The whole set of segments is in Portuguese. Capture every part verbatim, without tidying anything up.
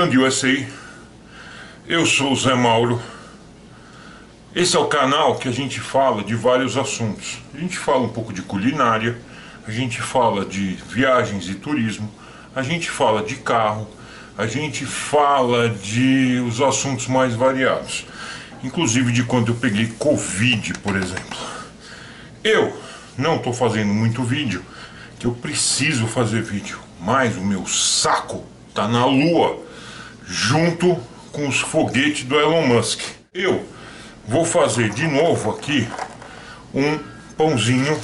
Hyundai U S A. Eu sou o Zé Mauro. Esse é o canal que a gente fala de vários assuntos. A gente fala um pouco de culinária, a gente fala de viagens e turismo, a gente fala de carro, a gente fala de os assuntos mais variados, inclusive de quando eu peguei Covid, por exemplo. Eu não estou fazendo muito vídeo, que eu preciso fazer vídeo, mas o meu saco tá na lua, junto com os foguetes do Elon Musk. Eu vou fazer de novo aqui um pãozinho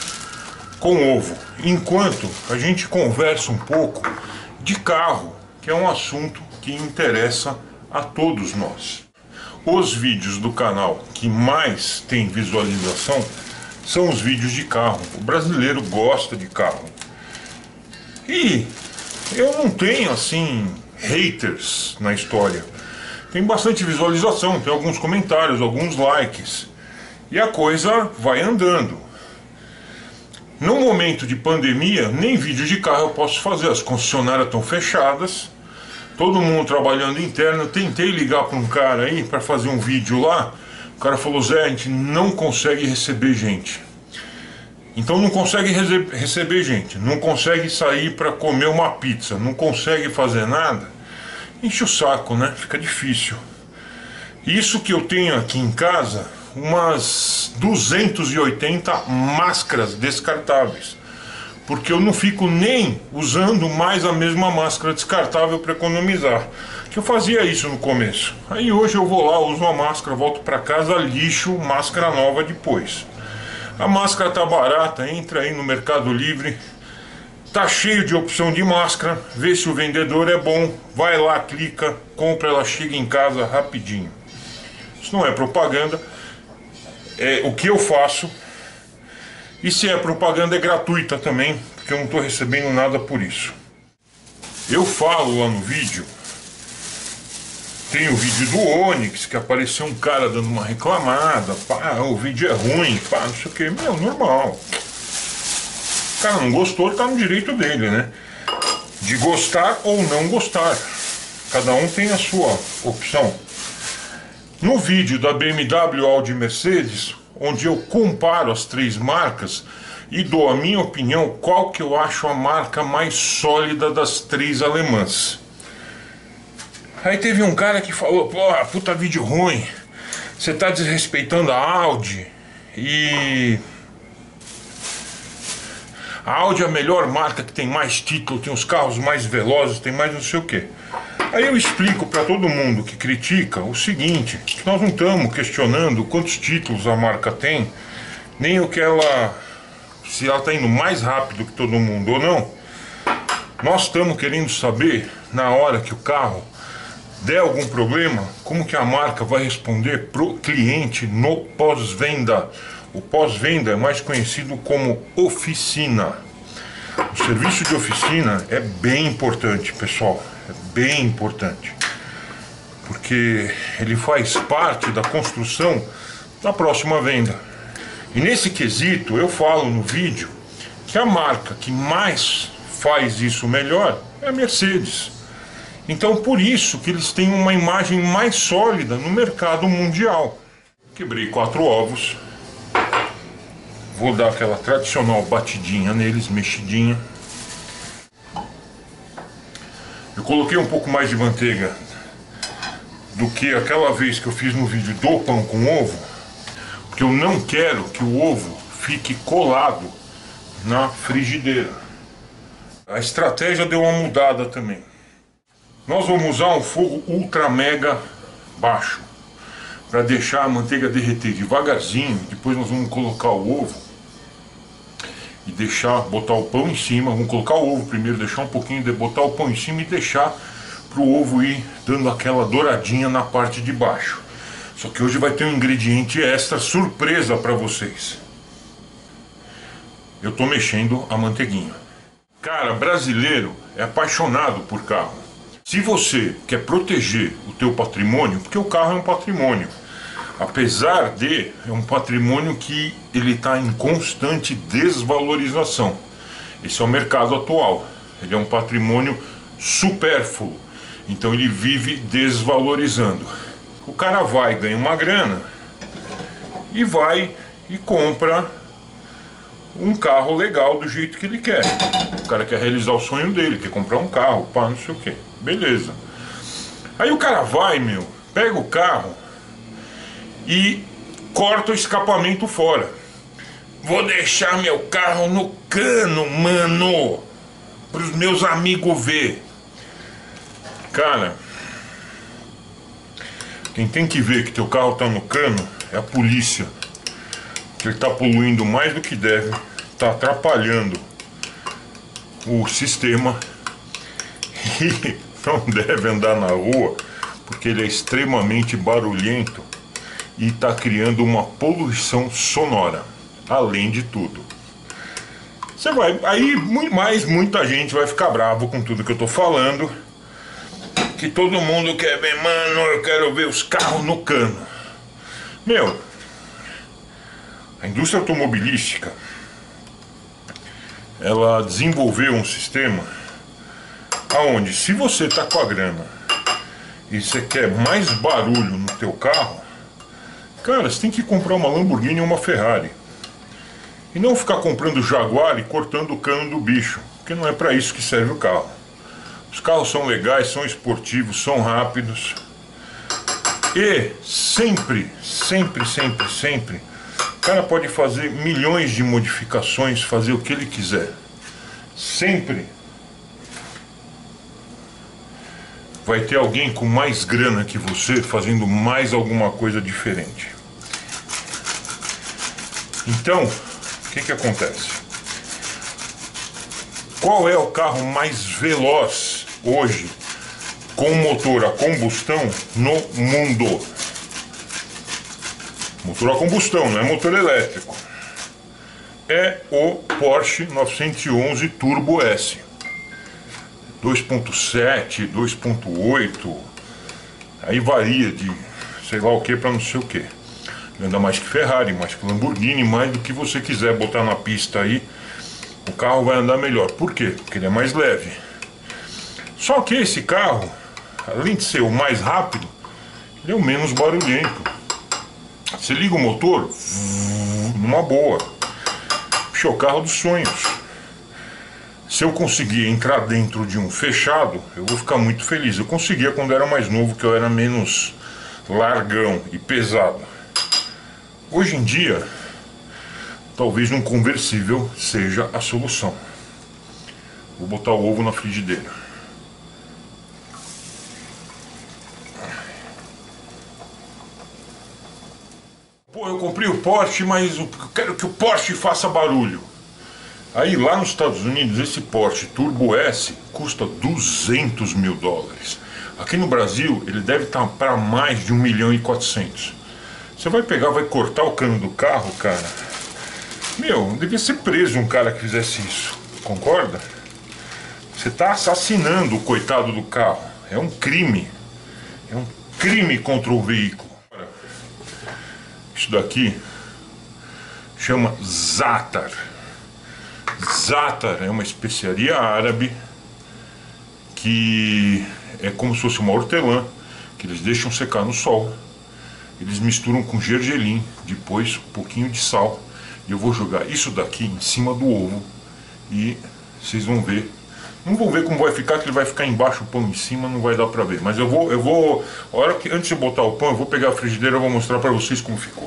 com ovo, enquanto a gente conversa um pouco de carro, que é um assunto que interessa a todos nós. Os vídeos do canal que mais tem visualização são os vídeos de carro. O brasileiro gosta de carro. E eu não tenho assim haters na história. Tem bastante visualização, tem alguns comentários, alguns likes. E a coisa vai andando. No momento de pandemia, nem vídeo de carro eu posso fazer. As concessionárias estão fechadas. Todo mundo trabalhando interno. Eu tentei ligar para um cara aí para fazer um vídeo lá. O cara falou: Zé, a gente não consegue receber gente. Então não consegue receber gente, não consegue sair para comer uma pizza, não consegue fazer nada. Enche o saco, né? Fica difícil. Isso que eu tenho aqui em casa, umas duzentas e oitenta máscaras descartáveis. Porque eu não fico nem usando mais a mesma máscara descartável para economizar. Que eu fazia isso no começo. Aí hoje eu vou lá, uso a máscara, volto para casa, lixo, máscara nova depois. A máscara tá barata, entra aí no Mercado Livre, tá cheio de opção de máscara, vê se o vendedor é bom, vai lá, clica, compra, ela chega em casa rapidinho. Isso não é propaganda, é o que eu faço. E se é propaganda, é gratuita também, porque eu não estou recebendo nada por isso. Eu falo lá no vídeo, tem o vídeo do Onix, que apareceu um cara dando uma reclamada, pá, o vídeo é ruim, pá, não sei o que, meu, normal. O cara não gostou, ele tá no direito dele, né? De gostar ou não gostar. Cada um tem a sua opção. No vídeo da B M W, Audi e Mercedes, onde eu comparo as três marcas e dou a minha opinião qual que eu acho a marca mais sólida das três alemãs. Aí teve um cara que falou: pô, puta vídeo ruim, você tá desrespeitando a Audi, e a Audi é a melhor marca, que tem mais título, tem os carros mais velozes, tem mais não sei o que. Aí eu explico para todo mundo que critica o seguinte, que nós não estamos questionando quantos títulos a marca tem, nem o que ela, se ela está indo mais rápido que todo mundo ou não. Nós estamos querendo saber, na hora que o carro der algum problema, como que a marca vai responder pro cliente no pós-venda. O pós-venda é mais conhecido como oficina. O serviço de oficina é bem importante, pessoal. É bem importante. Porque ele faz parte da construção da próxima venda. E nesse quesito eu falo no vídeo que a marca que mais faz isso melhor é a Mercedes. Então por isso que eles têm uma imagem mais sólida no mercado mundial. Quebrei quatro ovos. Vou dar aquela tradicional batidinha neles, mexidinha. Eu coloquei um pouco mais de manteiga do que aquela vez que eu fiz no vídeo do pão com ovo, porque eu não quero que o ovo fique colado na frigideira. A estratégia deu uma mudada também. Nós vamos usar um fogo ultra mega baixo para deixar a manteiga derreter devagarzinho. Depois nós vamos colocar o ovo e deixar, botar o pão em cima. Vamos colocar o ovo primeiro, deixar um pouquinho, de botar o pão em cima e deixar para o ovo ir dando aquela douradinha na parte de baixo. Só que hoje vai ter um ingrediente extra surpresa para vocês. Eu estou mexendo a manteiguinha. Cara, brasileiro é apaixonado por carro. Se você quer proteger o teu patrimônio, porque o carro é um patrimônio, apesar de é um patrimônio que ele está em constante desvalorização. Esse é o mercado atual. Ele é um patrimônio supérfluo. Então ele vive desvalorizando. O cara vai, ganha uma grana e vai e compra um carro legal do jeito que ele quer. O cara quer realizar o sonho dele, quer comprar um carro, pá, não sei o que. Beleza. Aí o cara vai, meu, pega o carro e corta o escapamento fora. Vou deixar meu carro no cano, mano, pros meus amigos ver. Cara, quem tem que ver que teu carro tá no cano é a polícia. Que ele tá poluindo mais do que deve, tá atrapalhando o sistema e não deve andar na rua porque ele é extremamente barulhento e tá criando uma poluição sonora, além de tudo. Você vai, aí mais muita gente vai ficar bravo com tudo que eu tô falando, que todo mundo quer ver, mano, eu quero ver os carros no cano. Meu, a indústria automobilística, ela desenvolveu um sistema aonde, se você tá com a grana e você quer mais barulho no teu carro, cara, você tem que comprar uma Lamborghini ou uma Ferrari. E não ficar comprando Jaguar e cortando o cano do bicho, porque não é para isso que serve o carro. Os carros são legais, são esportivos, são rápidos. E sempre, sempre, sempre, sempre, o cara pode fazer milhões de modificações, fazer o que ele quiser. Sempre vai ter alguém com mais grana que você fazendo mais alguma coisa diferente. Então, o que que acontece? Qual é o carro mais veloz hoje com motor a combustão no mundo? Motor a combustão, não é motor elétrico. É o Porsche novecentos e onze Turbo S. dois ponto sete, dois ponto oito, aí varia de sei lá o que para não sei o que. Anda mais que Ferrari, mais que Lamborghini, mais do que você quiser botar na pista aí, o carro vai andar melhor. Por quê? Porque ele é mais leve. Só que esse carro, além de ser o mais rápido, ele é o menos barulhento. Você liga o motor, numa boa. Puxa, é o carro dos sonhos. Se eu conseguir entrar dentro de um fechado, eu vou ficar muito feliz. Eu conseguia quando eu era mais novo, que eu era menos largão e pesado. Hoje em dia, talvez um conversível seja a solução. Vou botar o ovo na frigideira. Pô, eu comprei o Porsche, mas eu quero que o Porsche faça barulho. Aí lá nos Estados Unidos, esse Porsche Turbo S custa duzentos mil dólares. Aqui no Brasil, ele deve estar para mais de um milhão e quatrocentos. Você vai pegar, vai cortar o cano do carro, cara. Meu, devia ser preso um cara que fizesse isso. Concorda? Você está assassinando o coitado do carro. É um crime. É um crime contra o veículo. Isso daqui chama Zaatar. Zaatar é uma especiaria árabe que é como se fosse uma hortelã que eles deixam secar no sol. Eles misturam com gergelim, depois um pouquinho de sal. E eu vou jogar isso daqui em cima do ovo e vocês vão ver. Não vão ver como vai ficar, que ele vai ficar embaixo, o pão em cima, não vai dar pra ver. Mas eu vou, eu vou, a hora que, antes de eu botar o pão, eu vou pegar a frigideira e vou mostrar pra vocês como ficou.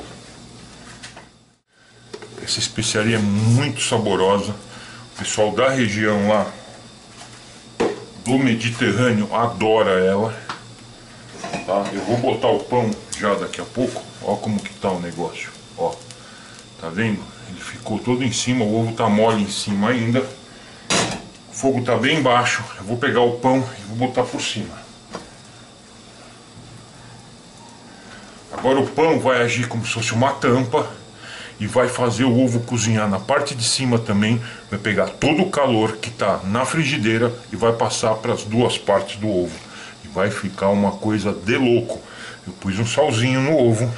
Essa especiaria é muito saborosa. O pessoal da região lá do Mediterrâneo adora ela. Tá? Eu vou botar o pão já daqui a pouco. Ó como que tá o negócio. Ó, tá vendo? Ele ficou todo em cima, o ovo tá mole em cima ainda. O fogo tá bem baixo. Eu vou pegar o pão e vou botar por cima. Agora o pão vai agir como se fosse uma tampa e vai fazer o ovo cozinhar na parte de cima também. Vai pegar todo o calor que tá na frigideira e vai passar para as duas partes do ovo. E vai ficar uma coisa de louco. Eu pus um salzinho no ovo.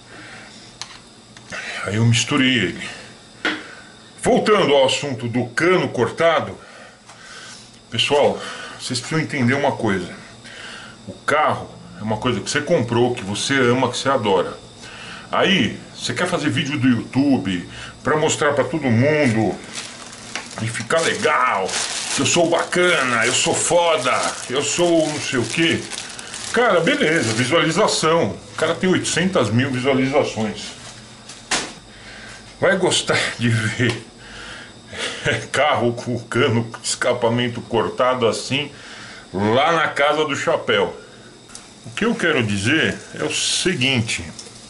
Aí eu misturei ele. Voltando ao assunto do cano cortado. Pessoal, vocês precisam entender uma coisa. O carro é uma coisa que você comprou, que você ama, que você adora. Aí, você quer fazer vídeo do YouTube para mostrar para todo mundo e ficar legal, que eu sou bacana, eu sou foda, eu sou não sei o que. Cara, beleza, visualização. O cara tem oitocentas mil visualizações. Vai gostar de ver carro com o cano de escapamento cortado assim, lá na casa do chapéu. O que eu quero dizer é o seguinte: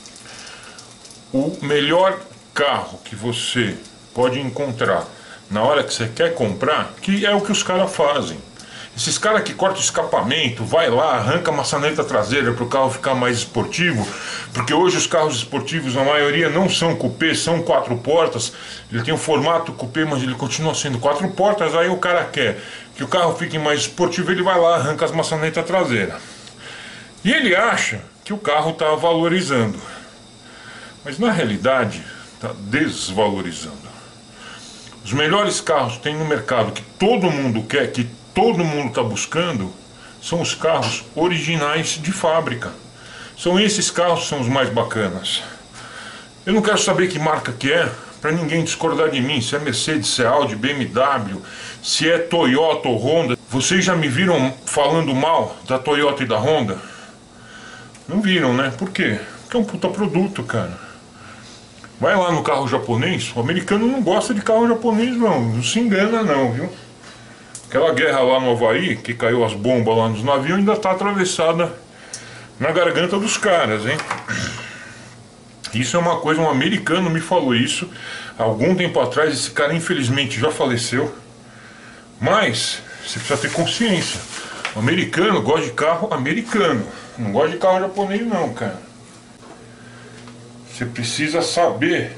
o melhor carro que você pode encontrar na hora que você quer comprar, que é o que os caras fazem. Esses caras que cortam o escapamento, vai lá, arranca a maçaneta traseira para o carro ficar mais esportivo, porque hoje os carros esportivos, a maioria não são cupê, são quatro portas. Ele tem um formato cupê, mas ele continua sendo quatro portas. Aí o cara quer que o carro fique mais esportivo, ele vai lá, arranca as maçanetas traseiras. E ele acha que o carro está valorizando, mas na realidade está desvalorizando. Os melhores carros que tem no mercado, que todo mundo quer, que todo mundo está buscando, são os carros originais de fábrica. São esses carros que são os mais bacanas. Eu não quero saber que marca que é, para ninguém discordar de mim, se é Mercedes, se é Audi, B M W, se é Toyota ou Honda. Vocês já me viram falando mal da Toyota e da Honda? Não viram, né? Por quê? Porque é um puta produto, cara. Vai lá no carro japonês, o americano não gosta de carro japonês não, não se engana não, viu? Aquela guerra lá no Havaí, que caiu as bombas lá nos navios, ainda está atravessada na garganta dos caras, hein? Isso é uma coisa, um americano me falou isso há algum tempo atrás. Esse cara infelizmente já faleceu, mas você precisa ter consciência. O americano gosta de carro americano, não gosta de carro japonês não, cara. Você precisa saber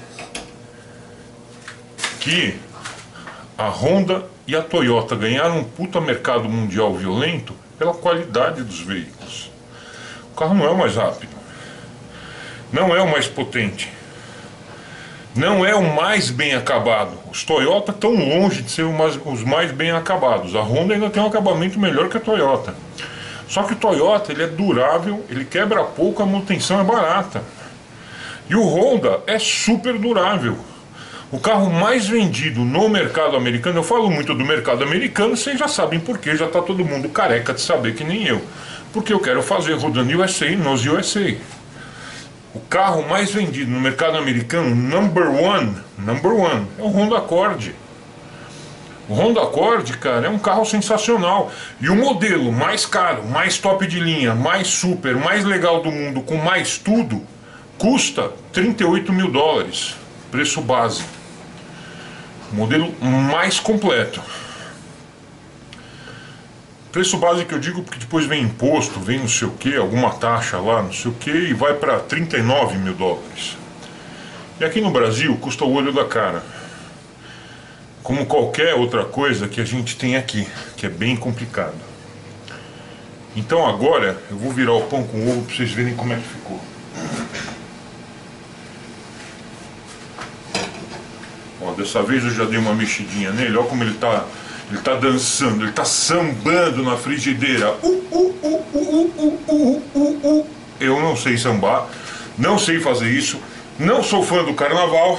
que a Honda e a Toyota ganharam um puta mercado mundial violento pela qualidade dos veículos. O carro não é o mais rápido, não é o mais potente, não é o mais bem acabado. Os Toyota estão longe de ser os mais bem acabados. A Honda ainda tem um acabamento melhor que a Toyota. Só que o Toyota ele é durável, ele quebra pouco, a manutenção é barata. E o Honda é super durável. O carro mais vendido no mercado americano, eu falo muito do mercado americano, vocês já sabem por quê, já está todo mundo careca de saber que nem eu. Porque eu quero fazer rodando U S A nos U S A. O carro mais vendido no mercado americano, number one, number one, é o Honda Accord. O Honda Accord, cara, é um carro sensacional. E o modelo mais caro, mais top de linha, mais super, mais legal do mundo, com mais tudo, custa trinta e oito mil dólares, preço base. O modelo mais completo. Preço base que eu digo porque depois vem imposto, vem não sei o que, alguma taxa lá, não sei o que, e vai para trinta e nove mil dólares. E aqui no Brasil custa o olho da cara. Como qualquer outra coisa que a gente tem aqui, que é bem complicado. Então agora eu vou virar o pão com ovo para vocês verem como é que ficou. Ó, dessa vez eu já dei uma mexidinha nele, olha como ele tá, ele tá dançando, ele tá sambando na frigideira. Uh, uh, uh, uh, uh, uh, uh, uh. Eu não sei sambar, não sei fazer isso, não sou fã do carnaval.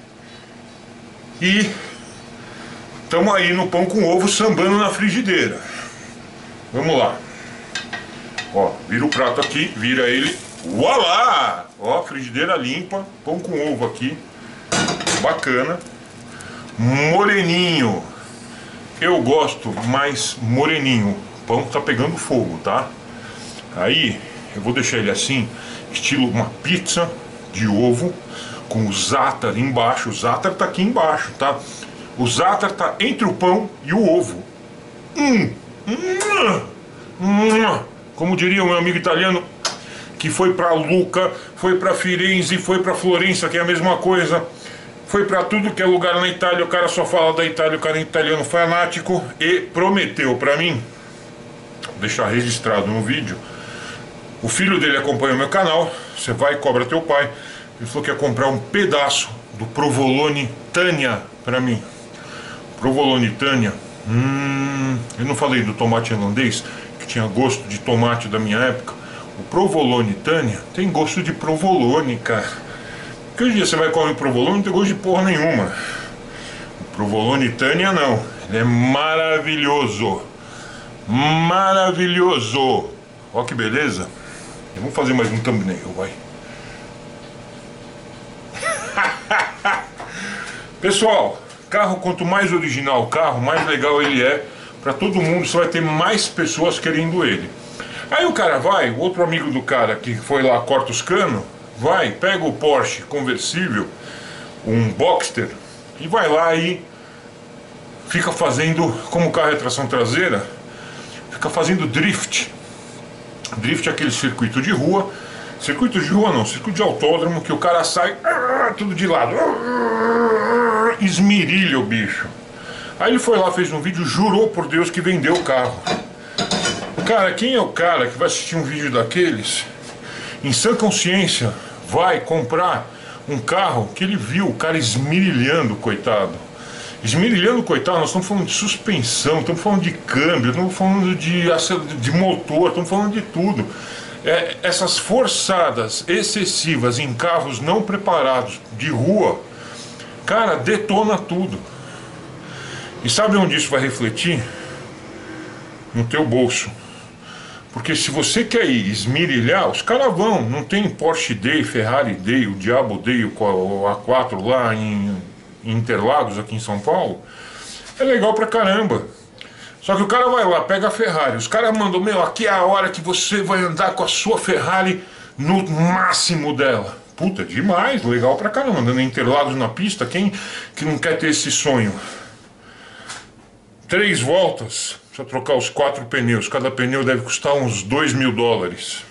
E estamos aí no pão com ovo sambando na frigideira. Vamos lá. Ó, vira o prato aqui, vira ele. Ualá! Ó, frigideira limpa, pão com ovo aqui. Bacana. Moreninho. Eu gosto mais moreninho. O pão tá pegando fogo, tá? Aí eu vou deixar ele assim, estilo uma pizza de ovo, com o za'atar embaixo. O za'atar tá aqui embaixo, tá? O za'atar tá entre o pão e o ovo. Hum, hum, hum. Como diria o meu amigo italiano, que foi pra Lucca, foi pra Firenze, foi pra Florença, que é a mesma coisa. Foi pra tudo que é lugar na Itália, o cara só fala da Itália, o cara é italiano fanático. E prometeu pra mim, vou deixar registrado no vídeo, o filho dele acompanha o meu canal, você vai e cobra teu pai. Ele falou que ia comprar um pedaço do Provolone Tânia pra mim. Provolone Tânia, hum, eu não falei do tomate irlandês, que tinha gosto de tomate da minha época, o Provolone Tânia, tem gosto de provolone, cara. Porque hoje em dia você vai comer provolone, não tem gosto de porra nenhuma. O Provolone Tânia não, ele é maravilhoso. Maravilhoso. Olha que beleza. Vamos fazer mais um thumbnail, vai. Pessoal, carro, quanto mais original o carro, mais legal ele é para todo mundo, você vai ter mais pessoas querendo ele. Aí o cara vai, o outro amigo do cara que foi lá, corta os canos, vai, pega o Porsche conversível, um Boxster, e vai lá e fica fazendo, como o carro é tração traseira, fica fazendo drift. Drift é aquele circuito de rua, circuito de rua não, circuito de autódromo, que o cara sai tudo de lado, esmirilha o bicho. Aí ele foi lá, fez um vídeo, jurou por Deus que vendeu o carro. Cara, quem é o cara que vai assistir um vídeo daqueles, em sã consciência, vai comprar um carro que ele viu o cara esmirilhando, coitado. Esmirilhando, coitado, nós estamos falando de suspensão, estamos falando de câmbio, estamos falando de, de motor, estamos falando de tudo. É, essas forçadas excessivas em carros não preparados de rua, cara, detona tudo. E sabe onde isso vai refletir? No teu bolso. Porque se você quer ir esmirilhar, os caras vão. Não tem Porsche Day, Ferrari Day, o Diabo Day, o A quatro lá em, em Interlagos, aqui em São Paulo. É legal pra caramba. Só que o cara vai lá, pega a Ferrari. Os caras mandam, meu, aqui é a hora que você vai andar com a sua Ferrari no máximo dela. Puta, demais, legal pra caramba. Andando em Interlagos na pista, quem que não quer ter esse sonho? Três voltas, precisa trocar os quatro pneus. Cada pneu deve custar uns dois mil dólares.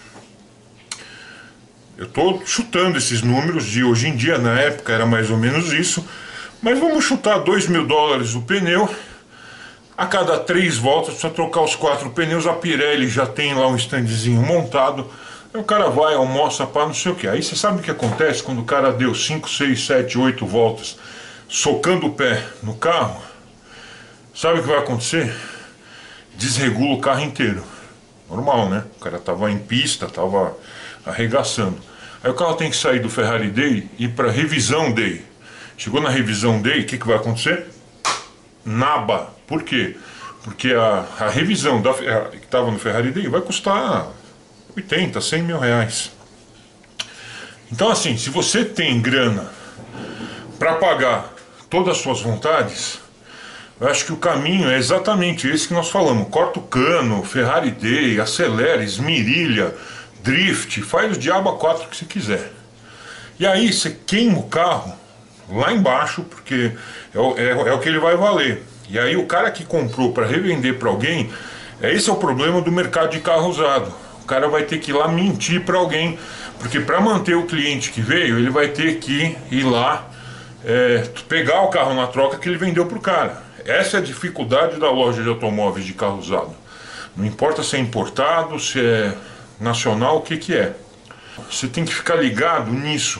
Eu estou chutando esses números de hoje em dia, na época era mais ou menos isso. Mas vamos chutar dois mil dólares o pneu. A cada três voltas precisa trocar os quatro pneus. A Pirelli já tem lá um standzinho montado. Aí o cara vai, almoça, pá, não sei o que. Aí você sabe o que acontece quando o cara deu cinco, seis, sete, oito voltas socando o pé no carro? Sabe o que vai acontecer? Desregula o carro inteiro. Normal, né? O cara tava em pista, tava arregaçando. Aí o carro tem que sair do Ferrari Day e ir para revisão Day. Chegou na revisão Day, o que, que vai acontecer? Naba. Por quê? Porque a, a revisão da, a, que estava no Ferrari Day vai custar oitenta, cem mil reais. Então assim, se você tem grana para pagar todas as suas vontades, eu acho que o caminho é exatamente esse que nós falamos. Corta o cano, Ferrari Day, acelera, esmirilha, drift, faz o diabo a quatro que você quiser. E aí você queima o carro lá embaixo, porque é o, é, é o que ele vai valer. E aí o cara que comprou para revender para alguém, esse é o problema do mercado de carro usado. O cara vai ter que ir lá mentir para alguém, porque para manter o cliente que veio, ele vai ter que ir lá é, pegar o carro na troca que ele vendeu para o cara. Essa é a dificuldade da loja de automóveis de carro usado. Não importa se é importado, se é nacional, o que que é. Você tem que ficar ligado nisso.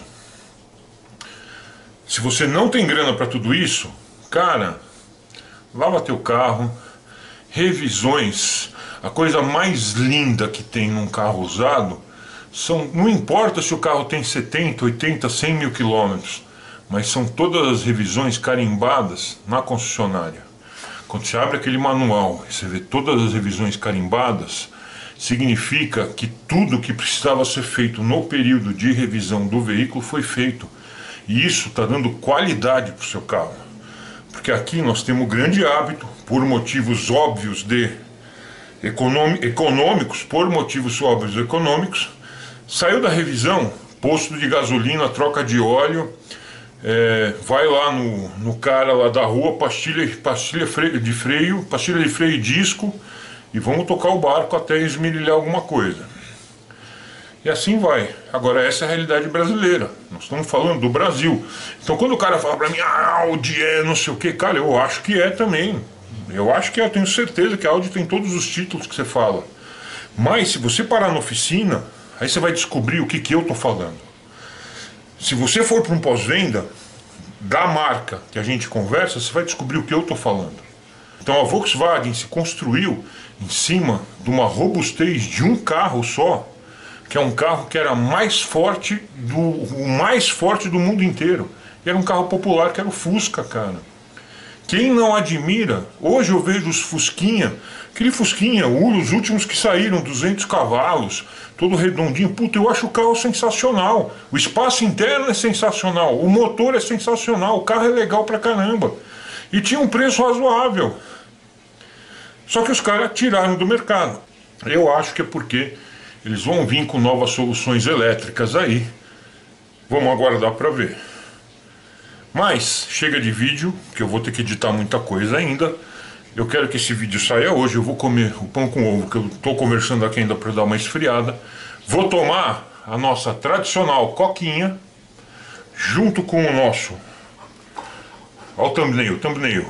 Se você não tem grana para tudo isso, cara, lava teu carro, revisões. A coisa mais linda que tem num carro usado são, não importa se o carro tem setenta, oitenta, cem mil quilômetros, mas são todas as revisões carimbadas na concessionária. Quando você abre aquele manual e você vê todas as revisões carimbadas, significa que tudo que precisava ser feito no período de revisão do veículo foi feito. E isso está dando qualidade para o seu carro. Porque aqui nós temos um grande hábito, por motivos óbvios de econômicos, por motivos óbvios econômicos, saiu da revisão, posto de gasolina, troca de óleo, é, vai lá no, no cara lá da rua, pastilha, pastilha de freio, pastilha de freio e disco, e vamos tocar o barco até esmerilhar alguma coisa. E assim vai. Agora essa é a realidade brasileira. Nós estamos falando do Brasil. Então quando o cara fala pra mim, ah, Audi é não sei o que, cara, eu acho que é também. Eu acho que é, eu tenho certeza que a Audi tem todos os títulos que você fala. Mas se você parar na oficina, aí você vai descobrir o que, que eu estou falando. Se você for para um pós-venda da marca que a gente conversa, você vai descobrir o que eu estou falando. Então a Volkswagen se construiu em cima de uma robustez de um carro só, que é um carro que era mais forte do, o mais forte do mundo inteiro. E era um carro popular, que era o Fusca, cara. Quem não admira, hoje eu vejo os Fusquinha, aquele Fusquinha, os últimos que saíram, duzentos cavalos, todo redondinho, puta, eu acho o carro sensacional. O espaço interno é sensacional, o motor é sensacional, o carro é legal pra caramba. E tinha um preço razoável. Só que os caras tiraram do mercado. Eu acho que é porque eles vão vir com novas soluções elétricas aí. Vamos aguardar para ver. Mas chega de vídeo, que eu vou ter que editar muita coisa ainda. Eu quero que esse vídeo saia hoje. Eu vou comer o pão com ovo, que eu estou conversando aqui ainda para dar uma esfriada. Vou tomar a nossa tradicional coquinha, junto com o nosso... Olha o thumbnail, thumbnail.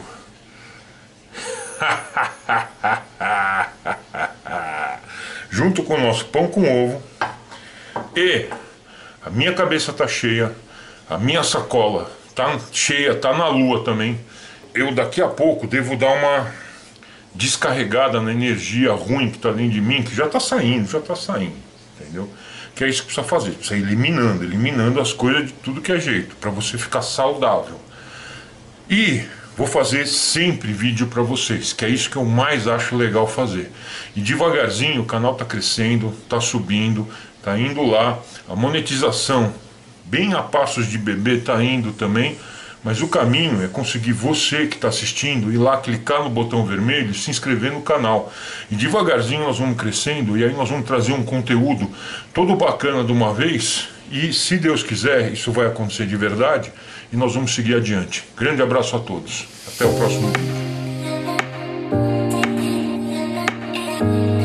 Junto com o nosso pão com ovo. E a minha cabeça tá cheia, a minha sacola tá cheia, tá na lua também. Eu daqui a pouco devo dar uma descarregada na energia ruim que tá dentro de mim, que já tá saindo, já tá saindo, entendeu? Que é isso que precisa fazer, precisa ir eliminando, eliminando as coisas de tudo que é jeito, para você ficar saudável. E vou fazer sempre vídeo para vocês, que é isso que eu mais acho legal fazer. E devagarzinho o canal tá crescendo, tá subindo, tá indo lá. A monetização, bem a passos de bebê, tá indo também. Mas o caminho é conseguir você que está assistindo ir lá, clicar no botão vermelho e se inscrever no canal. E devagarzinho nós vamos crescendo e aí nós vamos trazer um conteúdo todo bacana de uma vez. E se Deus quiser, isso vai acontecer de verdade e nós vamos seguir adiante. Grande abraço a todos. Até o próximo vídeo.